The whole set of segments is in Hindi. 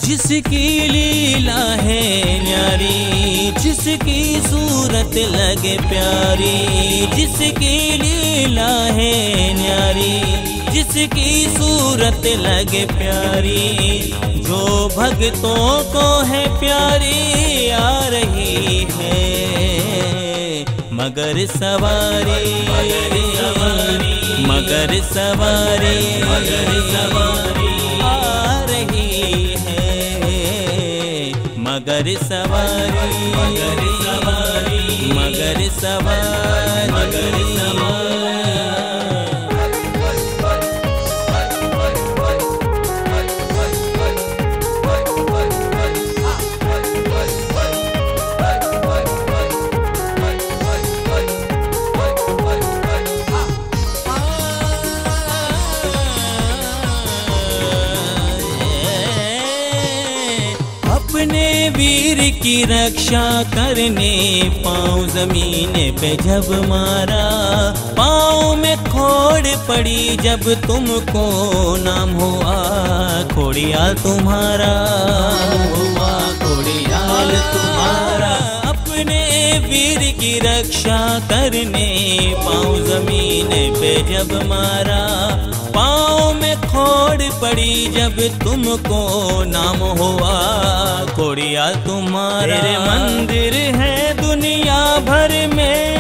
जिसकी लीला है न्यारी, जिसकी सूरत लगे प्यारी, जिसकी लीला है न्यारी, जिसकी सूरत लगे प्यारी, जो भक्तों को है प्यारी आ रही है मगर सवारी, मगर सवारी, मगर सवारी आ रही है मगर सवारी, मगर सवारी, मगर सवारी, मगर सवारी। अपने वीर की रक्षा करने पाँव जमीन पे जब मारा, पाँव में खोड़ पड़ी जब तुमको नाम हुआ खोड़ियाल तुम्हारा, हुआ खोड़ियाल तुम्हारा। अपने वीर की रक्षा करने पाँव जमीन पे जब मारा, पाँव में खोड़ पड़ी जब तुमको नाम हुआ खोड़ियाल तुम्हारा। तेरे मंदिर है दुनिया भर में,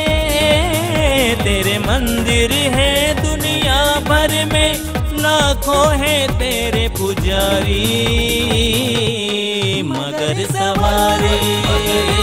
तेरे मंदिर है दुनिया भर में, लाखों है तेरे पुजारी मगर सवारी,